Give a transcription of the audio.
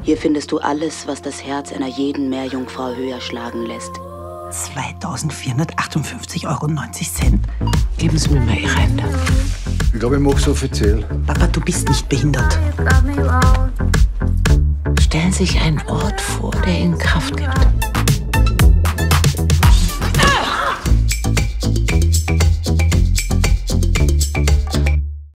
Hier findest du alles, was das Herz einer jeden Meerjungfrau höher schlagen lässt. 2.458,90 €. Geben Sie mir mal Ihre Hände. Ich glaube, ich mach's offiziell. Papa, du bist nicht behindert. Stellen Sie sich einen Ort vor, der Ihnen Kraft gibt.